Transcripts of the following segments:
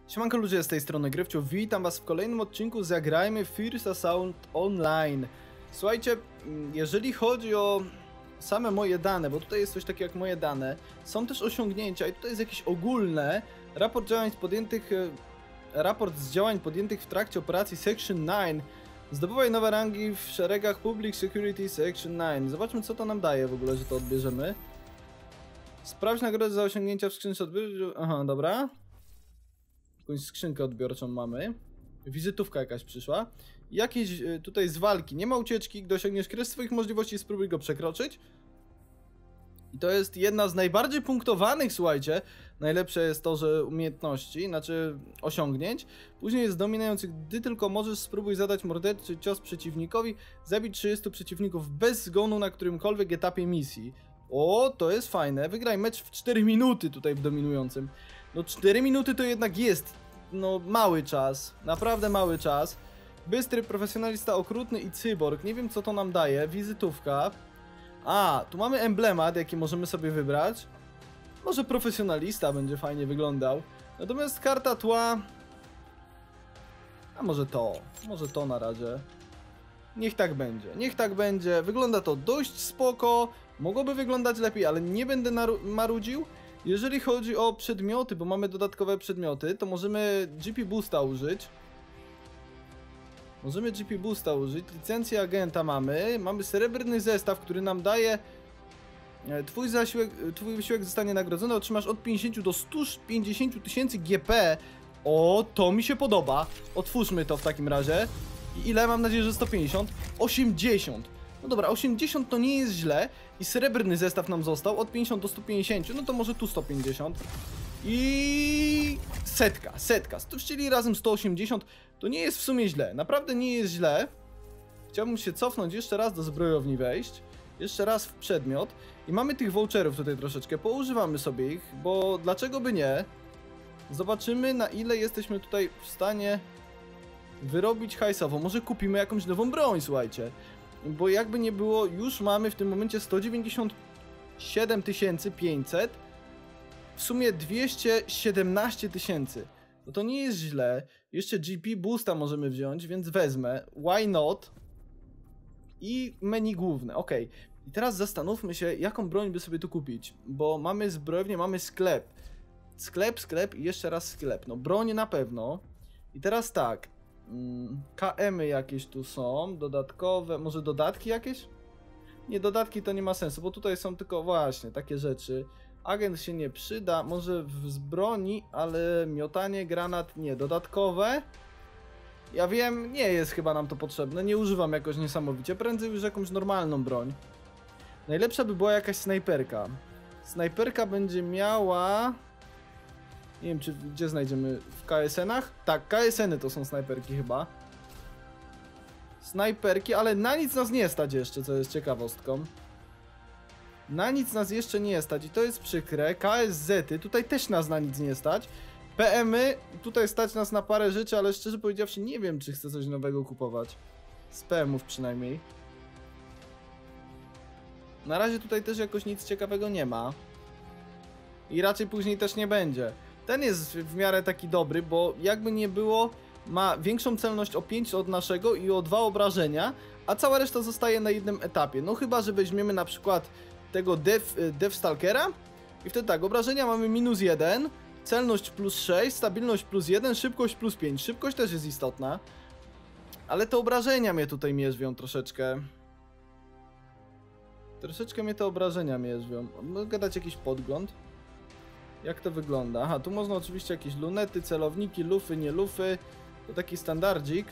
Siemanko ludzie, z tej strony Gryfciu, witam was w kolejnym odcinku Zagrajmy First Assault Online. Słuchajcie, jeżeli chodzi o same moje dane, bo tutaj jest coś takiego jak moje dane, są też osiągnięcia i tutaj jest jakieś ogólne raport z działań podjętych w trakcie operacji Section 9. Zdobywaj nowe rangi w szeregach Public Security Section 9. Zobaczmy, co to nam daje w ogóle, że to odbierzemy. Sprawdź nagrodę za osiągnięcia w skrzynce odbiorczej. Aha, dobra. Jakąś skrzynkę odbiorczą mamy. Wizytówka jakaś przyszła. Jakieś tutaj z walki. Nie ma ucieczki. Gdy osiągniesz kres swoich możliwości, spróbuj go przekroczyć. I to jest jedna z najbardziej punktowanych, słuchajcie. Najlepsze jest to, że umiejętności, znaczy osiągnięć. Później jest dominujący. Gdy tylko możesz, spróbuj zadać morderczy cios przeciwnikowi. Zabić 30 przeciwników bez zgonu na którymkolwiek etapie misji. O, to jest fajne. Wygraj mecz w 4 minuty tutaj w dominującym. No 4 minuty to jednak jest, no mały czas, naprawdę mały czas. Bystry, profesjonalista, okrutny i cyborg, nie wiem co to nam daje, wizytówka. A, tu mamy emblemat, jaki możemy sobie wybrać. Może profesjonalista będzie fajnie wyglądał. Natomiast karta tła... A może to na razie. Niech tak będzie, wygląda to dość spoko. Mogłoby wyglądać lepiej, ale nie będę marudził. Jeżeli chodzi o przedmioty, bo mamy dodatkowe przedmioty, to możemy GP Boosta użyć. Licencję agenta mamy srebrny zestaw, który nam daje... Twój wysiłek zostanie nagrodzony, otrzymasz od 50 do 150 tysięcy GP. O, to mi się podoba. Otwórzmy to w takim razie. I ile? Mam nadzieję, że 150? 80. No dobra, 80 to nie jest źle. I srebrny zestaw nam został od 50 do 150. No to może tu 150. I setka. Czyli razem 180. To nie jest w sumie źle. Naprawdę nie jest źle. Chciałbym się cofnąć jeszcze raz do zbrojowni wejść. Jeszcze raz w przedmiot. I mamy tych voucherów tutaj troszeczkę. Poużywamy sobie ich, bo dlaczego by nie? Zobaczymy, na ile jesteśmy tutaj w stanie wyrobić hajsowo. Może kupimy jakąś nową broń, słuchajcie. Bo jakby nie było, już mamy w tym momencie 197 500. W sumie 217 tysięcy. No to nie jest źle. Jeszcze GP Boosta możemy wziąć, więc wezmę. Why not? I menu główne, ok. I teraz zastanówmy się, jaką broń by sobie tu kupić. Bo mamy zbrojownię, mamy sklep. Sklep i jeszcze raz sklep. No broń na pewno. I teraz tak. KM-y jakieś tu są, dodatkowe, może dodatki jakieś? Nie, dodatki to nie ma sensu, bo tutaj są tylko właśnie takie rzeczy. Agent się nie przyda, może z broni, ale miotanie, granat nie, dodatkowe. Ja wiem, nie jest chyba nam to potrzebne, nie używam jakoś niesamowicie, prędzej już jakąś normalną broń. Najlepsza by była jakaś snajperka. Snajperka będzie miała... Nie wiem, gdzie znajdziemy, w KSN-ach? Tak, KSN-y to są snajperki chyba. Snajperki, ale na nic nas nie stać jeszcze, co jest ciekawostką. Na nic nas jeszcze nie stać i to jest przykre. KSZ-y, tutaj też nas na nic nie stać. PM-y, tutaj stać nas na parę rzeczy, ale szczerze powiedziawszy nie wiem, czy chcę coś nowego kupować. Z PM-ów przynajmniej. Na razie tutaj też jakoś nic ciekawego nie ma. I raczej później też nie będzie. Ten jest w miarę taki dobry, bo jakby nie było, ma większą celność o 5 od naszego i o 2 obrażenia, a cała reszta zostaje na jednym etapie. No chyba, że weźmiemy na przykład tego Deathstalkera i wtedy tak, obrażenia mamy -1, celność +6, stabilność +1, szybkość +5. Szybkość też jest istotna, ale te obrażenia mnie tutaj mierzwią troszeczkę. Troszeczkę mnie te obrażenia mierzwią. Mogę dać jakiś podgląd? Jak to wygląda? Aha, tu można oczywiście jakieś lunety, celowniki, lufy, nie lufy. To taki standardzik.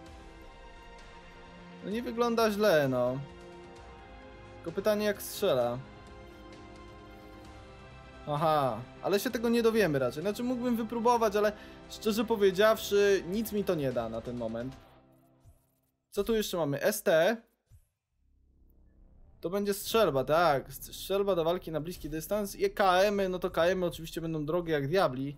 No nie wygląda źle, no. Tylko pytanie, jak strzela. Aha, ale się tego nie dowiemy raczej. Znaczy mógłbym wypróbować, ale szczerze powiedziawszy nic mi to nie da na ten moment. Co tu jeszcze mamy? ST. To będzie strzelba, tak. Strzelba do walki na bliski dystans. I KM-y, no to KM-y oczywiście będą drogie jak diabli.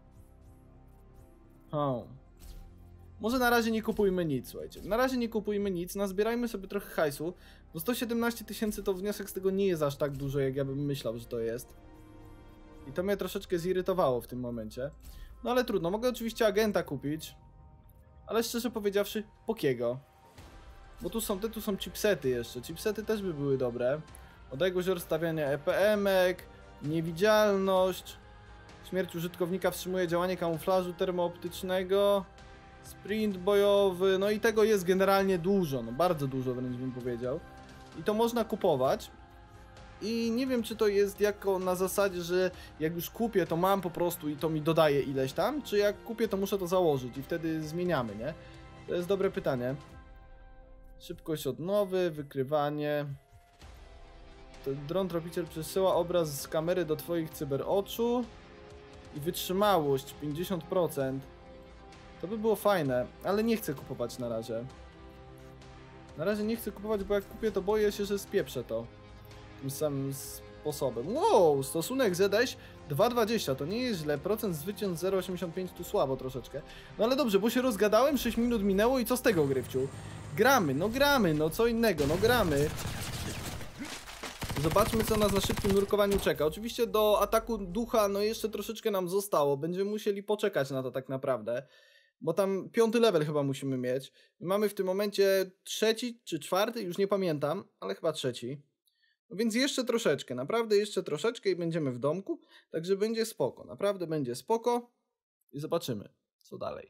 Może na razie nie kupujmy nic, słuchajcie. Na razie nie kupujmy nic, nazbierajmy sobie trochę hajsu. Bo 117 tysięcy to wniosek z tego nie jest aż tak dużo, jak ja bym myślał, że to jest. I to mnie troszeczkę zirytowało w tym momencie. No ale trudno, mogę oczywiście agenta kupić. Ale szczerze powiedziawszy, Pokiego. Bo tu są chipsety jeszcze. Chipsety też by były dobre. Odległość rozstawiania EPM-ek, niewidzialność. Śmierć użytkownika wstrzymuje działanie kamuflażu termooptycznego. Sprint bojowy, no i tego jest generalnie dużo, no bardzo dużo wręcz bym powiedział. I to można kupować. I nie wiem, czy to jest jako na zasadzie, że jak już kupię, to mam po prostu i to mi dodaje ileś tam, czy jak kupię, to muszę to założyć i wtedy zmieniamy, nie? To jest dobre pytanie. Szybkość odnowy, wykrywanie. Dron tropiciel przesyła obraz z kamery do twoich cyberoczu. I wytrzymałość 50%. To by było fajne, ale nie chcę kupować na razie. Na razie nie chcę kupować, bo jak kupię, to boję się, że spieprzę to tym samym sposobem. Wow, stosunek ZS 2,20, to nie jest źle. Procent zwycięstw 0,85, tu słabo troszeczkę. No ale dobrze, bo się rozgadałem, 6 minut minęło i co z tego, Gryfciu? Gramy, no co innego, no gramy. Zobaczmy, co nas na szybkim nurkowaniu czeka. Oczywiście do ataku ducha, no jeszcze troszeczkę nam zostało. Będziemy musieli poczekać na to tak naprawdę. Bo tam 5. level chyba musimy mieć. Mamy w tym momencie 3. czy 4, już nie pamiętam, ale chyba 3. No więc jeszcze troszeczkę, naprawdę jeszcze troszeczkę i będziemy w domku. Także będzie spoko, naprawdę będzie spoko. I zobaczymy, co dalej.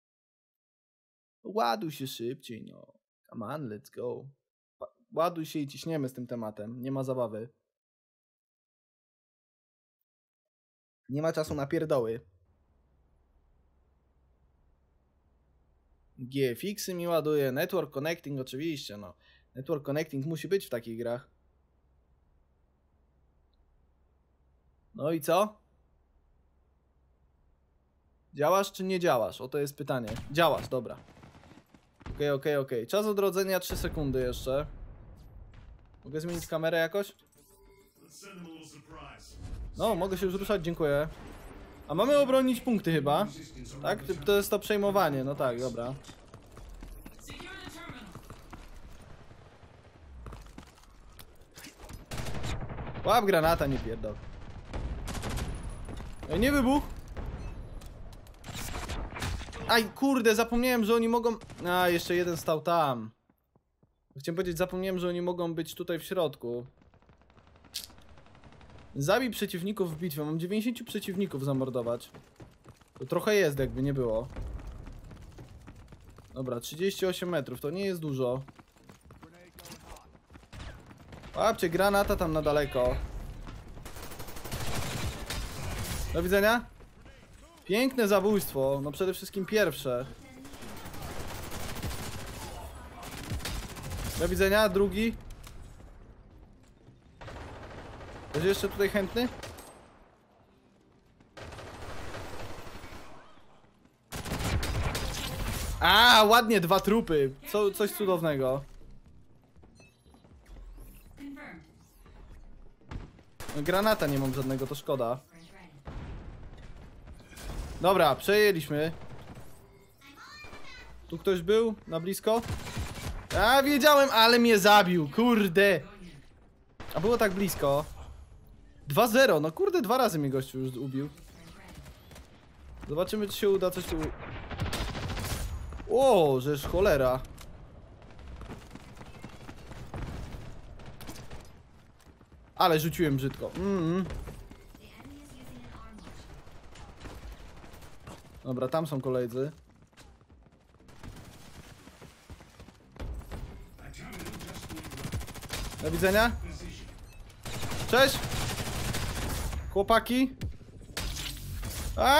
Ładuj się szybciej, no. Come on, let's go. Ładuj się i ciśniemy z tym tematem, nie ma zabawy. Nie ma czasu na pierdoły. GFX-y mi ładuje, Network Connecting oczywiście, no. Network Connecting musi być w takich grach. No i co? Działasz czy nie działasz? Oto jest pytanie. Działasz, dobra. Okej. Czas odrodzenia 3 sekundy jeszcze. Mogę zmienić kamerę jakoś? No, mogę się już ruszać, dziękuję. A mamy obronić punkty chyba. Tak? To jest to przejmowanie, no tak, dobra. Łap granata, nie pierdol. Ej, nie wybuch! Aj, kurde, zapomniałem, że oni mogą... A, jeszcze jeden stał tam. Chciałem powiedzieć, zapomniałem, że oni mogą być tutaj w środku. Zabij przeciwników w bitwie. Mam 90 przeciwników zamordować. To trochę jest, jakby nie było. Dobra, 38 metrów, to nie jest dużo. Łapcie granata tam na daleko. Do widzenia. Piękne zabójstwo, no przede wszystkim pierwsze. Do widzenia, drugi. Jest jeszcze tutaj chętny? A, ładnie, 2 trupy. Coś cudownego. Granata nie mam żadnego, to szkoda. Dobra, przejęliśmy. Tu ktoś był? Na blisko? A, wiedziałem, ale mnie zabił, kurde. A było tak blisko. 2-0, no kurde, 2 razy mnie gościu już ubił. Zobaczymy, czy się uda coś tu... O, żeż cholera. Ale rzuciłem brzydko. Dobra, tam są koledzy. Do widzenia. Cześć! Chłopaki! A!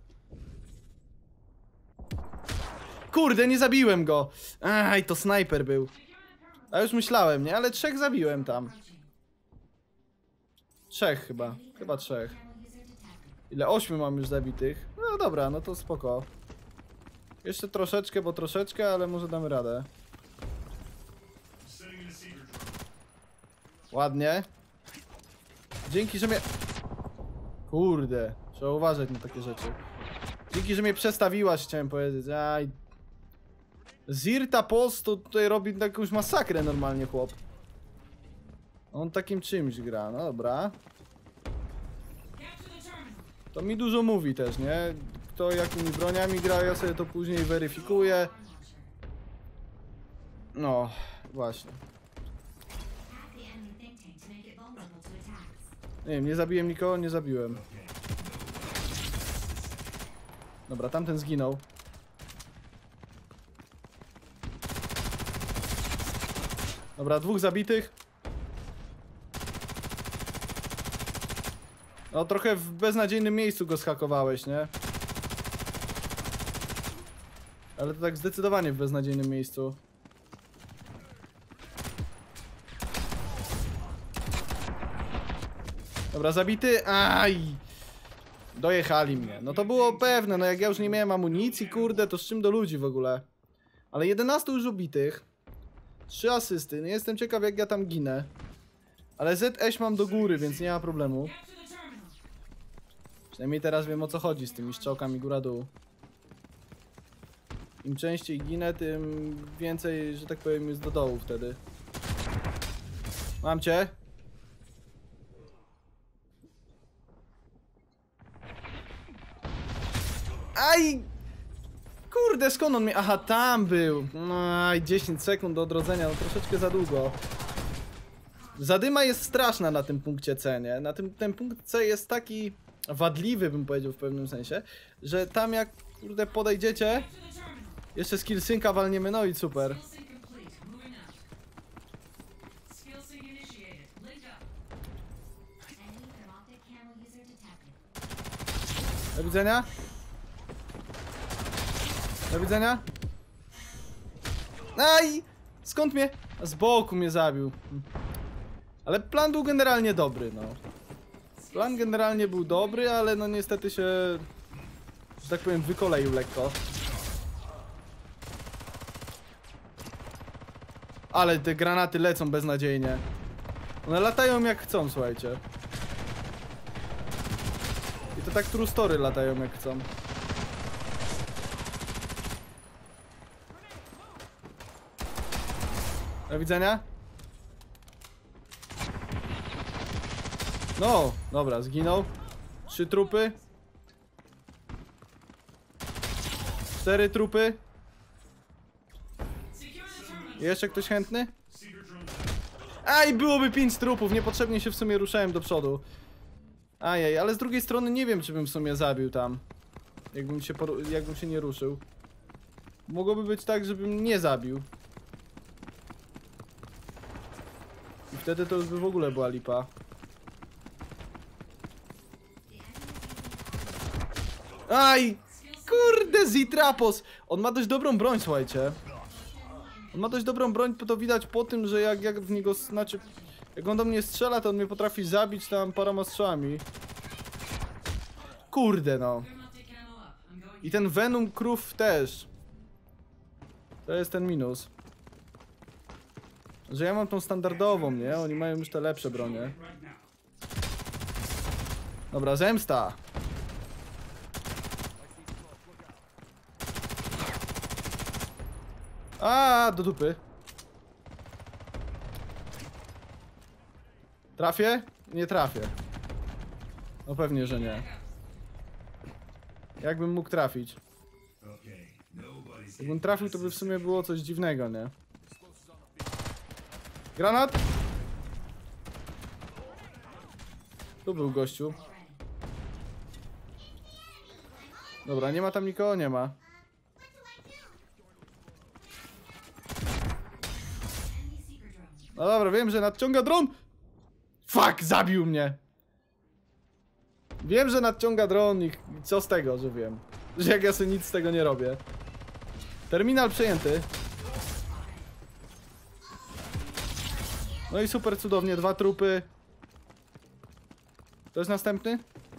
Kurde, nie zabiłem go! Aj, to snajper był. A już myślałem, nie? Ale 3 zabiłem tam. 3 chyba. Chyba 3. Ile? 8 mam już zabitych. No dobra, no to spoko. Jeszcze troszeczkę, bo troszeczkę, ale może damy radę. Ładnie. Dzięki, że mnie... Kurde, trzeba uważać na takie rzeczy. Dzięki, że mnie przestawiłaś, chciałem powiedzieć. Aj. Zirta Post to tutaj robi jakąś masakrę normalnie, chłop. On takim czymś gra, no dobra. To mi dużo mówi też, nie? kto jakimi broniami gra, ja sobie to później weryfikuję. No, właśnie. Nie wiem, nie zabiłem nikogo, nie zabiłem. Dobra, tamten zginął. Dobra, 2 zabitych. No trochę w beznadziejnym miejscu go schakowałeś, nie? Ale to tak zdecydowanie w beznadziejnym miejscu. Dobra, zabity. Aj! Dojechali mnie. No to było pewne, no jak ja już nie miałem amunicji, kurde, to z czym do ludzi w ogóle? Ale 11 już ubitych. 3 asysty. Nie jestem ciekaw, jak ja tam ginę. Ale ZS mam do góry, więc nie ma problemu. Przynajmniej teraz wiem, o co chodzi z tymi strzałkami góra-dół. Im częściej ginę, tym więcej, że tak powiem, jest do dołu wtedy. Mam cię. Aj! Kurde, skąd on mnie... Aha, tam był. Aj, 10 sekund do odrodzenia, no troszeczkę za długo. Zadyma jest straszna na tym punkcie C, nie? Ten punkt C jest taki wadliwy, bym powiedział w pewnym sensie, że tam jak, kurde, podejdziecie, jeszcze skill synca walniemy, no i super. Do widzenia. Do widzenia. Aj! Skąd mnie? Z boku mnie zabił. Ale plan był generalnie dobry, no. Plan generalnie był dobry, ale no niestety się, że tak powiem, wykoleił lekko. Ale te granaty lecą beznadziejnie. One latają jak chcą, słuchajcie. I to tak true story latają jak chcą. Do widzenia. No, dobra, zginął. 3 trupy. 4 trupy. Jeszcze ktoś chętny? Aj, byłoby 5 trupów, niepotrzebnie się w sumie ruszałem do przodu. Ajaj, ale z drugiej strony nie wiem, czy bym w sumie zabił tam. Jakbym się nie ruszył. Mogłoby być tak, żebym nie zabił. I wtedy to już by w ogóle była lipa. Aj! Kurde, Zitrapos! On ma dość dobrą broń, słuchajcie. On ma dość dobrą broń, to widać po tym, że jak w niego, znaczy... Jak on do mnie strzela, to on mnie potrafi zabić tam paroma strzałami. Kurde, no. I ten Venom Krów też. To jest ten minus. Że ja mam tą standardową, nie? Oni mają już te lepsze bronie. Dobra, zemsta. A, do dupy. Trafię? Nie trafię. No pewnie, że nie. Jakbym mógł trafić? Jakbym trafił, to by w sumie było coś dziwnego, nie? Granat! Tu był gościu. Dobra, nie ma tam nikogo, nie ma. No dobra, wiem, że nadciąga dron! Fuck, zabił mnie! Wiem, że nadciąga dron i co z tego, że wiem. Że jak ja sobie nic z tego nie robię. Terminal przejęty. No i super cudownie, 2 trupy. To jest następny?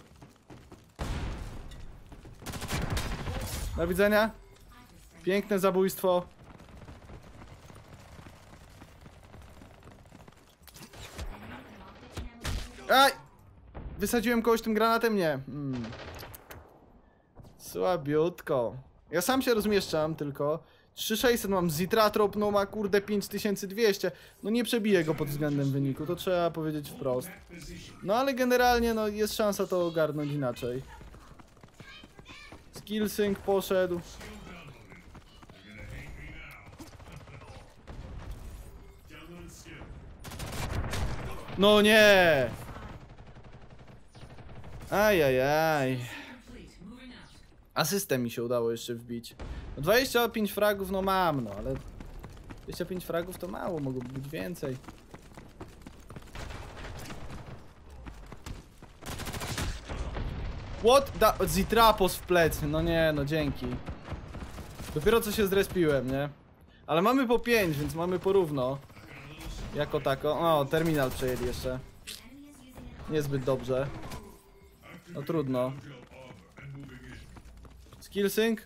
Do widzenia. Piękne zabójstwo. Aj! Wysadziłem kogoś tym granatem? Nie. Słabiutko. Ja sam się rozmieszczam tylko. 3600 mam, Zitratrop no ma kurde 5200. No nie przebiję go pod względem wyniku, to trzeba powiedzieć wprost. No ale generalnie no jest szansa to ogarnąć inaczej. Skill sync poszedł. No nie! Ajajaj. Asystę mi się udało jeszcze wbić. No 25 fragów no mam, no ale 25 fragów to mało, mogłoby być więcej. What? Zitrapos w plecy, no nie, no dzięki. Dopiero co się zrespiłem, nie? Ale mamy po 5, więc mamy porówno. Jako tako. O, terminal przejęli jeszcze. Niezbyt dobrze. No trudno. Skill sync.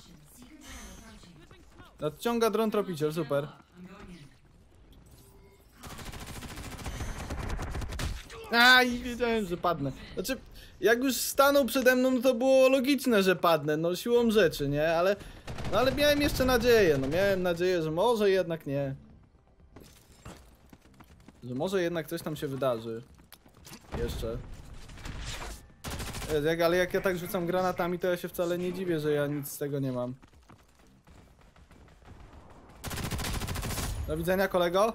Nadciąga dron tropiciel, super. Aj, wiedziałem, że padnę. Znaczy, jak już stanął przede mną, no to było logiczne, że padnę, no siłą rzeczy, nie? Ale, no ale miałem jeszcze nadzieję, no miałem nadzieję, że może jednak nie. Że może jednak coś tam się wydarzy. Jeszcze. Ale jak ja tak rzucam granatami, to ja się wcale nie dziwię, że ja nic z tego nie mam. Do widzenia, kolego.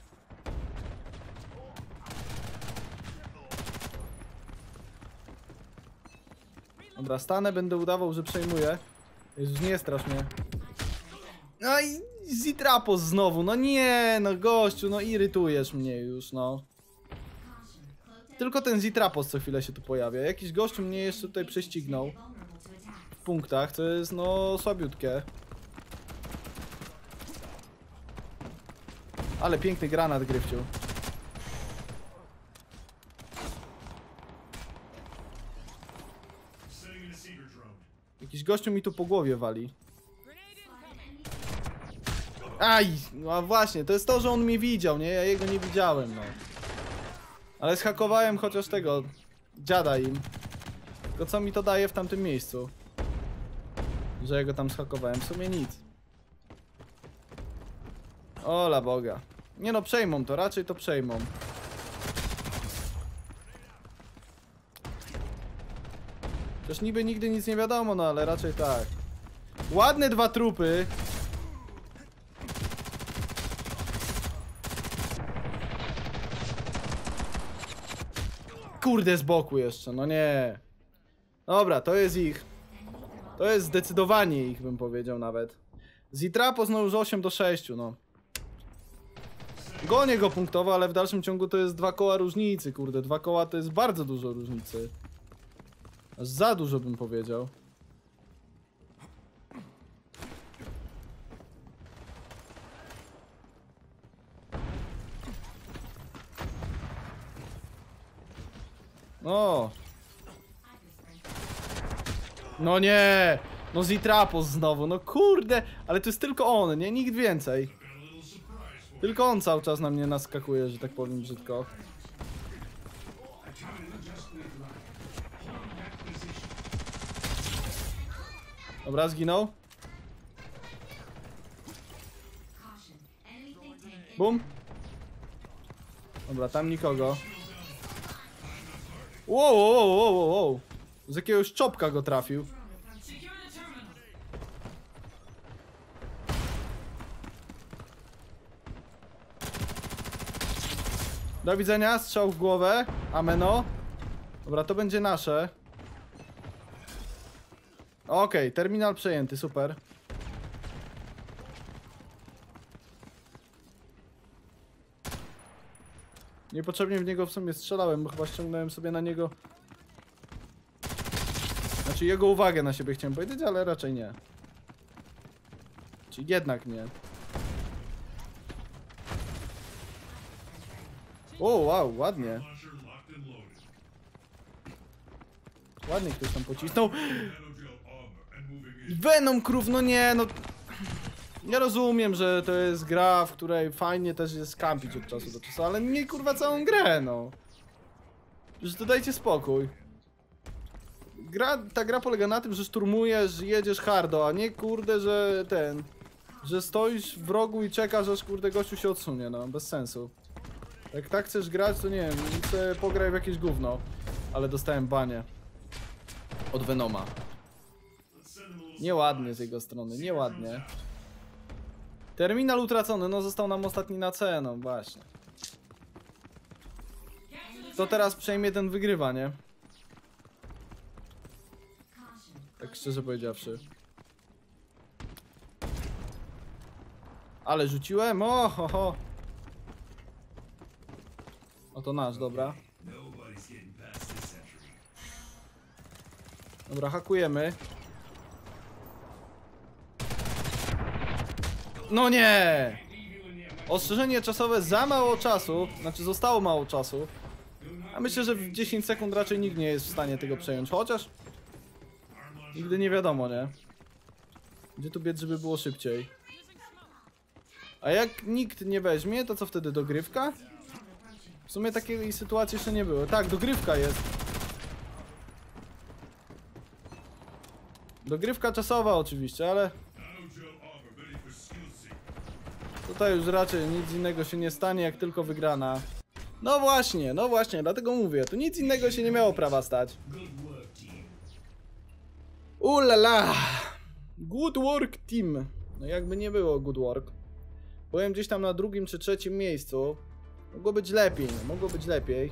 Dobra, stanę, będę udawał, że przejmuję. Jezus, nie strasz mnie. No i Zitrapos znowu, no nie, no gościu, no irytujesz mnie już, no. Tylko ten Zitrapos co chwilę się tu pojawia. Jakiś gościu mnie jeszcze tutaj prześcignął. W punktach, to jest no słabiutkie. Ale piękny granat, Gryfciu. Jakiś gościu mi tu po głowie wali. Aj, no właśnie, to jest to, że on mnie widział, nie? Ja jego nie widziałem, no. Ale zhakowałem chociaż tego dziada im. Tylko co mi to daje w tamtym miejscu? Że ja go tam zhakowałem, w sumie nic. Ola Boga. Nie no, przejmą to, raczej to przejmą. Też niby nigdy nic nie wiadomo, no ale raczej tak. Ładne 2 trupy. Kurde, z boku jeszcze, no nie. Dobra, to jest ich. To jest zdecydowanie ich, bym powiedział nawet. Zitrapos no już 8-6, no. Gonię go punktowo, ale w dalszym ciągu to jest 2 koła różnicy, kurde. 2 koła to jest bardzo dużo różnicy. Aż za dużo, bym powiedział. O! No nie! No Zitrapos znowu, no kurde! Ale to jest tylko on, nie? Nikt więcej. Tylko on cały czas na mnie naskakuje, że tak powiem brzydko. Dobra, zginął. Bum. Dobra, tam nikogo. Wow, wow, wow, wow, wow. Z jakiegoś czopka go trafił. Do widzenia, strzał w głowę. Ameno. Dobra, to będzie nasze. Okej, terminal przejęty, super. Niepotrzebnie w niego w sumie strzelałem, bo chyba ściągnąłem sobie na niego... Znaczy jego uwagę na siebie chciałem powiedzieć, ale raczej nie. Czy jednak nie. O, wow, ładnie. Ładnie ktoś tam pocisnął. Venom Krów, no nie, no... Ja rozumiem, że to jest gra, w której fajnie też jest kampić od czasu do czasu, ale nie kurwa całą grę, no. Już to dajcie spokój. Ta gra polega na tym, że szturmujesz, jedziesz hardo, a nie kurde, że że stoisz w rogu i czekasz, aż kurde gościu się odsunie, no, bez sensu. Jak tak chcesz grać, to nie wiem, chcę pograć w jakieś gówno. Ale dostałem banie. Od Venoma. Nieładnie z jego strony, nieładnie. Terminal utracony, no został nam ostatni na C, no właśnie. Kto teraz przejmie, ten wygrywa, nie? Tak szczerze powiedziawszy. Ale rzuciłem, o ho, ho. Oto nasz, dobra. Dobra, hakujemy. No nie! Ostrzeżenie czasowe za mało czasu. Znaczy zostało mało czasu. A myślę, że w 10 sekund raczej nikt nie jest w stanie tego przejąć. Chociaż nigdy nie wiadomo, nie? Gdzie tu biec, żeby było szybciej? A jak nikt nie weźmie, to co wtedy, dogrywka? W sumie takiej sytuacji jeszcze nie było. Tak, dogrywka jest. Dogrywka czasowa oczywiście, ale tutaj już raczej nic innego się nie stanie, jak tylko wygrana. No właśnie, dlatego mówię, tu nic innego się nie miało prawa stać. Ulala! Good work, team. No jakby nie było good work. Byłem gdzieś tam na drugim czy trzecim miejscu. Mogło być lepiej, no, mogło być lepiej.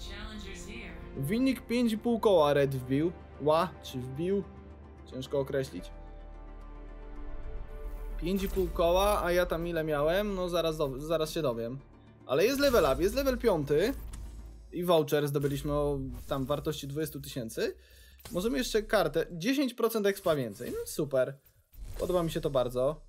Wynik 5,5 koła Red wbił. Czy wbił? Ciężko określić. 5,5 koła, a ja tam ile miałem? No zaraz się dowiem. Ale jest level up, jest level 5. I voucher zdobyliśmy o tam wartości 20 000. Możemy jeszcze kartę. 10% expa więcej. No super. Podoba mi się to bardzo.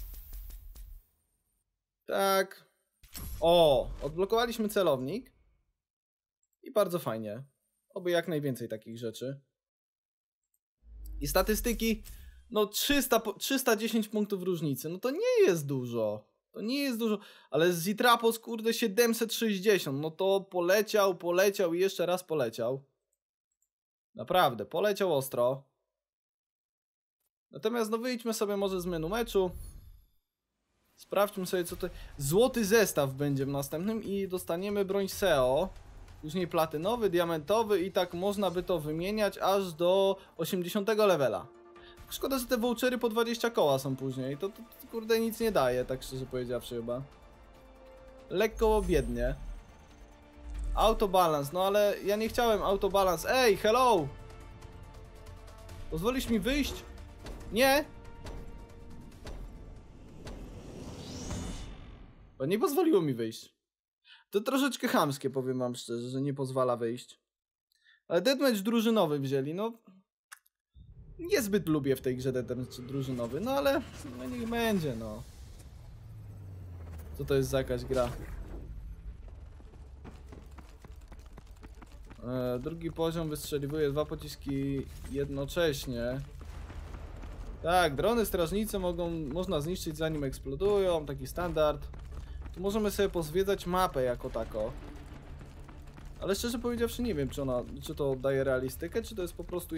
Tak. O! Odblokowaliśmy celownik. I bardzo fajnie. Oby jak najwięcej takich rzeczy. I statystyki. No 310 punktów różnicy. No to nie jest dużo. To nie jest dużo. Ale z Zitrapos kurde 760. No to poleciał i jeszcze raz poleciał. Naprawdę, poleciał ostro. Natomiast no wyjdźmy sobie może z menu meczu. Sprawdźmy sobie co to... Złoty zestaw będzie w następnym i dostaniemy broń SEO. Później platynowy, diamentowy i tak można by to wymieniać aż do 80 levela. Szkoda, że te vouchery po 20 koła są później. To kurde nic nie daje, tak szczerze powiedziawszy chyba. Lekko biednie. Autobalance, no ale ja nie chciałem autobalance. Ej, hello! Pozwolisz mi wyjść? Nie! Bo nie pozwoliło mi wyjść. To troszeczkę chamskie, powiem wam szczerze, że nie pozwala wyjść. Ale deathmatch drużynowy wzięli, no... Niezbyt lubię w tej grze deathmatch drużynowy, no ale... No niech będzie, no. Co to jest za jakaś gra? Drugi poziom wystrzeliwuje 2 pociski jednocześnie. Tak, drony strażnice można zniszczyć zanim eksplodują, taki standard. Tu możemy sobie pozwiedzać mapę jako tako. Ale szczerze powiedziawszy nie wiem, czy to daje realistykę, czy to jest po prostu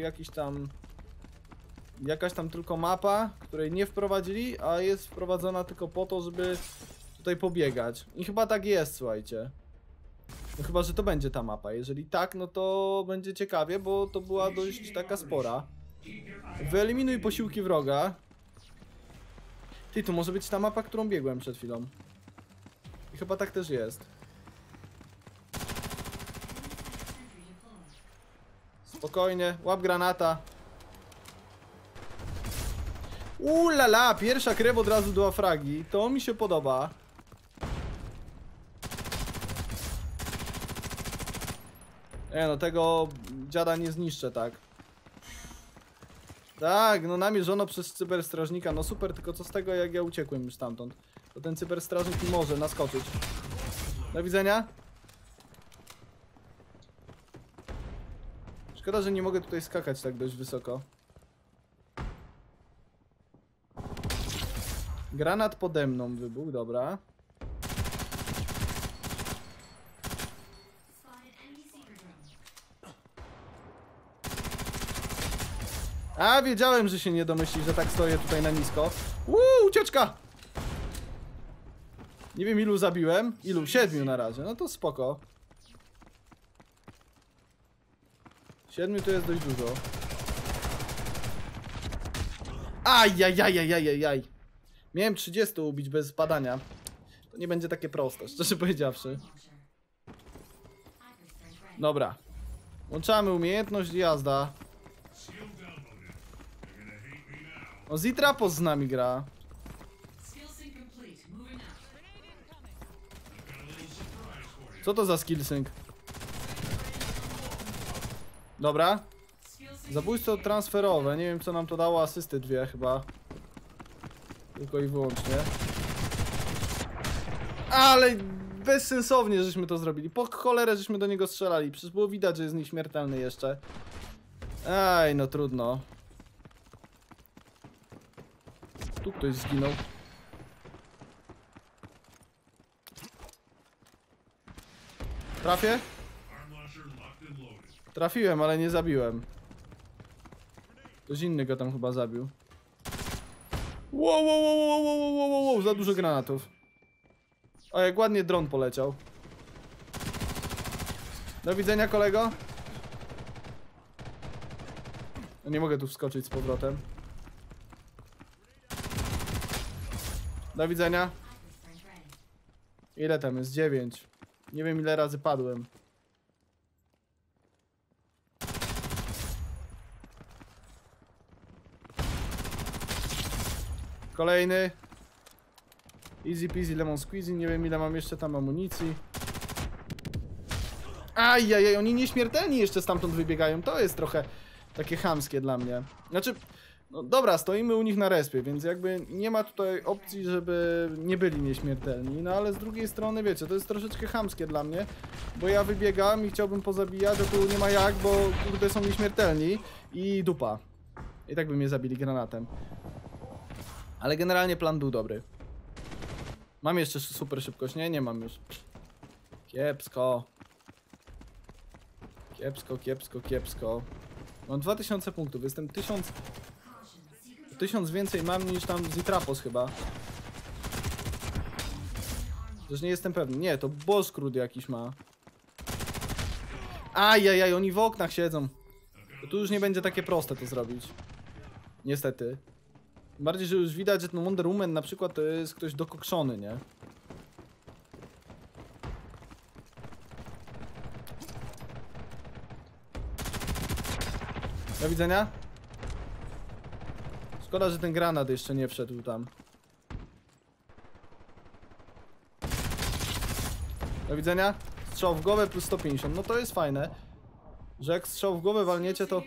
jakaś tam tylko mapa, której nie wprowadzili, a jest wprowadzona tylko po to, żeby tutaj pobiegać. I chyba tak jest, słuchajcie. No chyba, że to będzie ta mapa. Jeżeli tak, no to będzie ciekawie, bo to była dość taka spora. Wyeliminuj posiłki wroga. Ty, to może być ta mapa, którą biegłem przed chwilą. I chyba tak też jest. Spokojnie, łap granata. Ulala, pierwsza krew od razu 2 fragi. To mi się podoba. Nie no, tego dziada nie zniszczę, tak. Tak, no namierzono przez cyberstrażnika. No super, tylko co z tego, jak ja uciekłem już stamtąd. To ten cyberstrażnik może naskoczyć. Do widzenia. Szkoda, że nie mogę tutaj skakać tak dość wysoko. Granat pode mną wybuchł, dobra. A, wiedziałem, że się nie domyśli, że tak stoję tutaj na nisko. Ucieczka! Nie wiem ilu zabiłem. 7 na razie, no to spoko. 7 to jest dość dużo. Ajajajajajajaj. Miałem 30 ubić bez padania. To nie będzie takie proste, szczerze powiedziawszy. Dobra. Włączamy umiejętność jazda. O, Zitrapos z nami gra. Co to za skill sync? Dobra. Zabójstwo transferowe. Nie wiem, co nam to dało. Asysty 2 chyba. Tylko i wyłącznie. Ale bezsensownie żeśmy to zrobili. Po cholerę żeśmy do niego strzelali. Przecież było widać, że jest nieśmiertelny jeszcze. Aj, no trudno. Tu ktoś zginął. Trafię? Trafiłem, ale nie zabiłem. Ktoś inny go tam chyba zabił. Wow, za dużo granatów. O, jak ładnie dron poleciał. Do widzenia, kolego. No nie mogę tu wskoczyć z powrotem. Do widzenia. Ile tam jest? 9. Nie wiem, ile razy padłem. Kolejny. Easy peasy lemon squeezy. Nie wiem, ile mam jeszcze tam amunicji. Ajajaj, oni nieśmiertelni jeszcze stamtąd wybiegają. To jest trochę takie chamskie dla mnie. Znaczy, no dobra, stoimy u nich na respie, więc jakby nie ma tutaj opcji, żeby nie byli nieśmiertelni. No ale z drugiej strony, wiecie, to jest troszeczkę chamskie dla mnie, bo ja wybiegam i chciałbym pozabijać, a tu nie ma jak, bo kurde są nieśmiertelni i dupa. I tak by mnie zabili granatem. Ale generalnie plan był dobry. Mam jeszcze super szybkość, nie? Nie mam już. Kiepsko. Kiepsko. Mam 2000 punktów, jestem 1000 więcej mam niż tam Zitrapos chyba. Też nie jestem pewny. Nie, to Boskród jakiś ma. Ajajaj, oni w oknach siedzą. To tu już nie będzie takie proste to zrobić. Niestety. Tym bardziej, że już widać, że ten Wonder Woman na przykład to jest ktoś dokokszony, nie? Do widzenia. Szkoda, że ten granat jeszcze nie wszedł tam. Do widzenia. Strzał w głowę plus 150. No to jest fajne. Że jak strzał w głowę walniecie, to...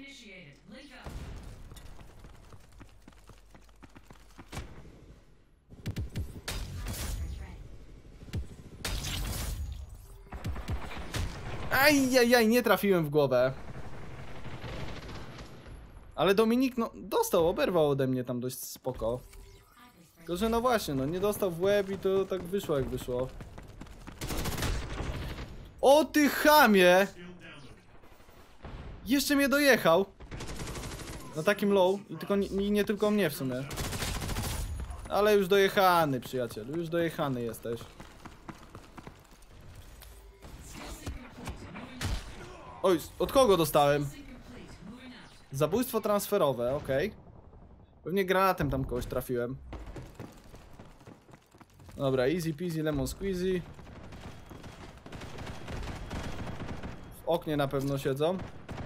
Ajajaj, nie trafiłem w głowę. Ale Dominik, no, dostał, oberwał ode mnie tam dość spoko. Tylko, że no właśnie, no, nie dostał w łeb i to tak wyszło jak wyszło. O ty chamie! Jeszcze mnie dojechał. Na takim low i tylko nie tylko mnie w sumie. Ale już dojechany, przyjacielu, już dojechany jesteś. Oj, od kogo dostałem? Zabójstwo transferowe, okej. Pewnie granatem tam kogoś trafiłem. Dobra, easy peasy lemon squeezy. W oknie na pewno siedzą.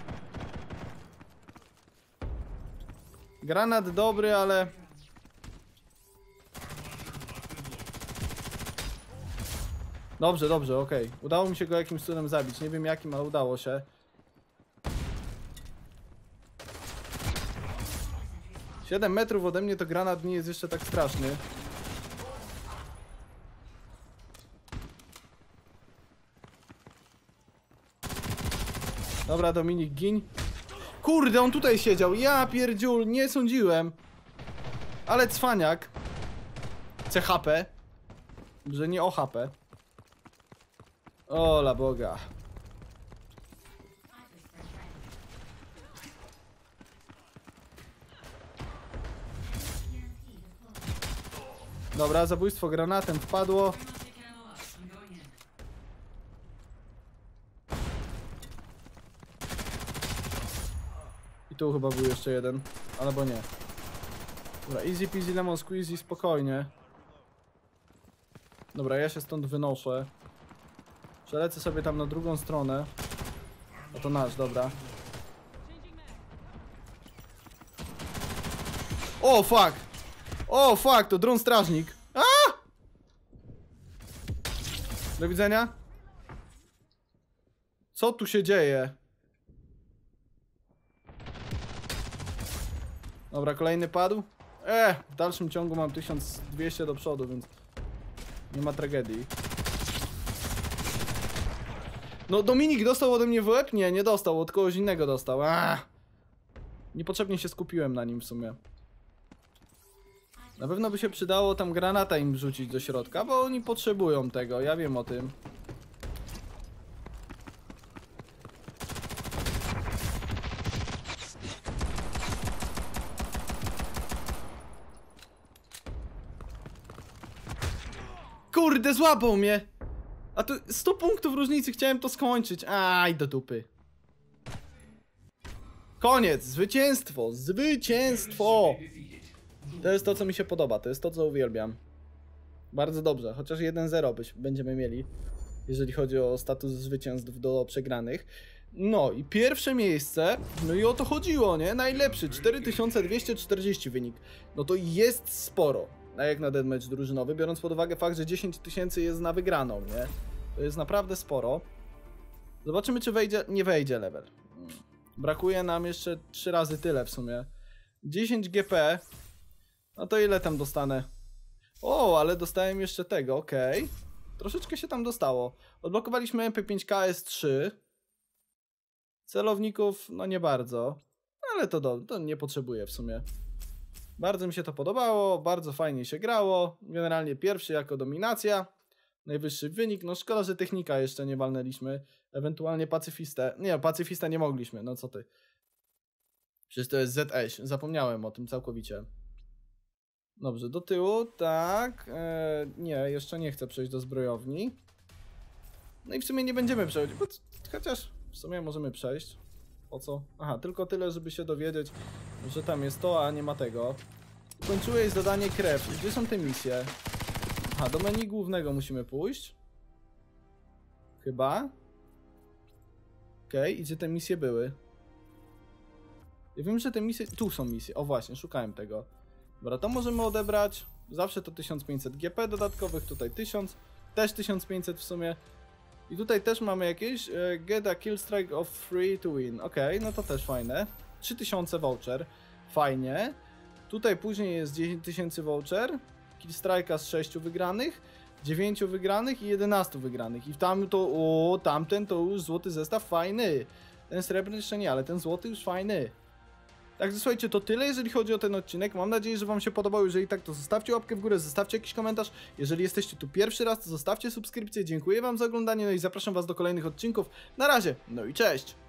Granat dobry, ale... Dobrze, okej. Udało mi się go jakimś cudem zabić. Nie wiem jakim, ale udało się. 7 metrów ode mnie to granat nie jest jeszcze tak straszny. Dobra, Dominik, gin. Kurde, on tutaj siedział. Ja pierdziul, nie sądziłem. Ale cwaniak. CHP. Że nie OHP. Ola Boga. Dobra, zabójstwo granatem wpadło. I tu chyba był jeszcze jeden, albo nie. Dobra, easy peasy lemon squeezy, spokojnie. Dobra, ja się stąd wynoszę. Przelecę sobie tam na drugą stronę. A to nasz, dobra. O, fuck! O, fuck, to dron strażnik. A! Do widzenia. Co tu się dzieje? Dobra, kolejny padł. W dalszym ciągu mam 1200 do przodu, więc nie ma tragedii. No, Dominik dostał ode mnie w łeb? Nie dostał, od kogoś innego dostał. Niepotrzebnie się skupiłem na nim w sumie. Na pewno by się przydało tam granata im wrzucić do środka, bo oni potrzebują tego, ja wiem o tym. Kurde, złapał mnie! A tu 100 punktów różnicy, chciałem to skończyć. Aj, do dupy. Koniec, zwycięstwo, zwycięstwo! To jest to, co mi się podoba, to jest to, co uwielbiam. Bardzo dobrze, chociaż 1-0 będziemy mieli, jeżeli chodzi o status zwycięstw do przegranych. No i pierwsze miejsce, no i o to chodziło, nie? Najlepszy, 4240 wynik. No to jest sporo, jak na deathmatch drużynowy, biorąc pod uwagę fakt, że 10 000 jest na wygraną, nie? To jest naprawdę sporo. Zobaczymy, czy wejdzie, nie wejdzie level. Brakuje nam jeszcze 3 razy tyle w sumie. 10 GP. No to ile tam dostanę? O, ale dostałem jeszcze tego, okej. Troszeczkę się tam dostało. Odblokowaliśmy MP5KS3. Celowników, no nie bardzo. Ale to nie potrzebuję w sumie. Bardzo mi się to podobało, bardzo fajnie się grało. Generalnie pierwszy jako dominacja. Najwyższy wynik, no szkoda, że technika jeszcze nie walnęliśmy. Ewentualnie pacyfistę. Nie, pacyfistę nie mogliśmy, no co ty. Przecież to jest ZS, zapomniałem o tym całkowicie. Dobrze, do tyłu, tak. Nie, jeszcze nie chcę przejść do zbrojowni. No i w sumie nie będziemy przechodzić, bo chociaż w sumie możemy przejść. Po co? Aha, tylko tyle, żeby się dowiedzieć, że tam jest to, a nie ma tego. Kończyłeś zadanie krew. Gdzie są te misje? Aha, do menu głównego musimy pójść. Chyba. Okej, i gdzie te misje były? Ja wiem, że te misje... Tu są misje. O właśnie, szukałem tego. Dobra, to możemy odebrać. Zawsze to 1500 GP dodatkowych, tutaj 1000. Też 1500 w sumie. I tutaj też mamy jakieś get a kill strike of free to win. Okej, no to też fajne. 3000 voucher. Fajnie. Tutaj później jest 10 000 voucher. Kill strike'a z 6 wygranych, 9 wygranych i 11 wygranych. I tamten to już złoty zestaw fajny. Ten srebrny jeszcze nie, ale ten złoty już fajny. Także słuchajcie, to tyle jeżeli chodzi o ten odcinek. Mam nadzieję, że wam się podobał. Jeżeli tak, to zostawcie łapkę w górę, zostawcie jakiś komentarz. Jeżeli jesteście tu pierwszy raz, to zostawcie subskrypcję. Dziękuję wam za oglądanie, no i zapraszam was do kolejnych odcinków. Na razie, no i cześć!